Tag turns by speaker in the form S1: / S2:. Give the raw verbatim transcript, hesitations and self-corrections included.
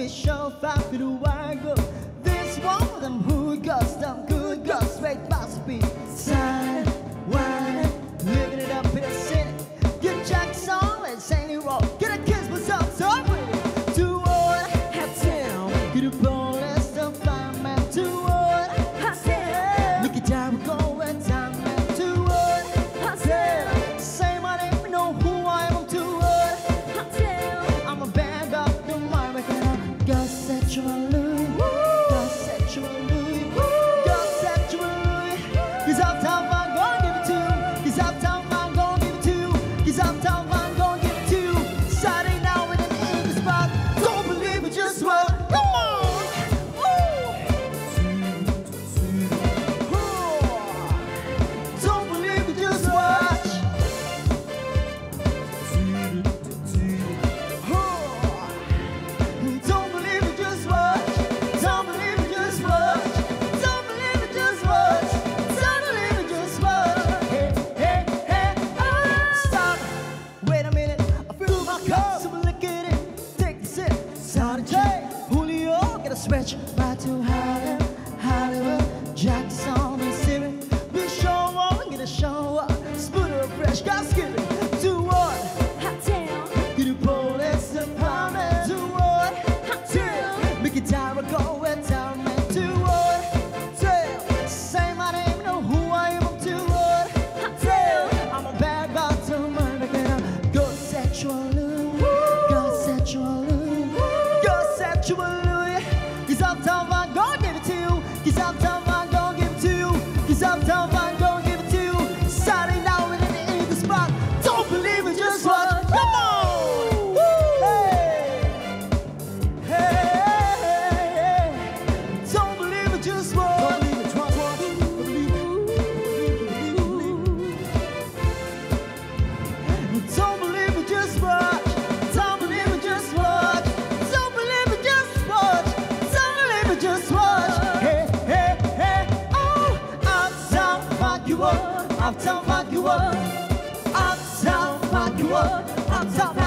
S1: it show five feet wide go. This one of them who goes down good goes straight must be side wide, living it up in the city. Get Jack song and Saint Roll. Get a kiss myself so pretty. To what hot town? Get a bonus to find man. To what hot town? Look at that we go and time man. To what hot town? Say my name, you know who I am. To what hot town? I'm a bad dog, don't mind me. Go sexually, go sexually, go sexually. Cause uptown I'm gonna give it to you. Cause uptown I'm gonna give it to you. Cause uptown I'm gonna give it to you. Saturday now in an English spot. Don't believe it, just what? Come on! Ooh. Don't believe it, just watch. Don't believe it, just watch. Don't believe it, just watch. Don't believe it, just watch. Don't believe it, just watch. Hey, hey, hey, oh. Stop. Wait a minute. I fill my cup, so look at it. Take a sip. Saturday, Julio, get a switch right to Hollywood, Hollywood. Jackson, Mississippi. We show up, get a show up. Spoon of fresh, got skip it. Do what?
S2: Hot town,
S1: Get a police department. Do what?
S2: hot town,
S1: Make it time go and down man. To what? Tell. Say my name, know who I am. To what?
S2: hot
S1: Tell.
S2: town.
S1: I'm a bad guy to my again. Go sexually, go sexually, go sexually. Cause uptown I'm gonna give it to you. Cause uptown I'm gonna give it to you. Cause uptown I'm gonna give it to you. Saturday now in the in the spot. Don't believe it, just watch. Come on! Hey! Hey, hey, hey. Don't believe it, just watch. Don't believe it, just watch. Believe it, believe it. Don't believe it, just watch. Don't believe it, just watch. Don't believe it, just watch. Don't believe it, just watch. Hey, hey, hey, oh, uptown fuck you up. Uptown fuck you up. Uptown fuck you up. Uptown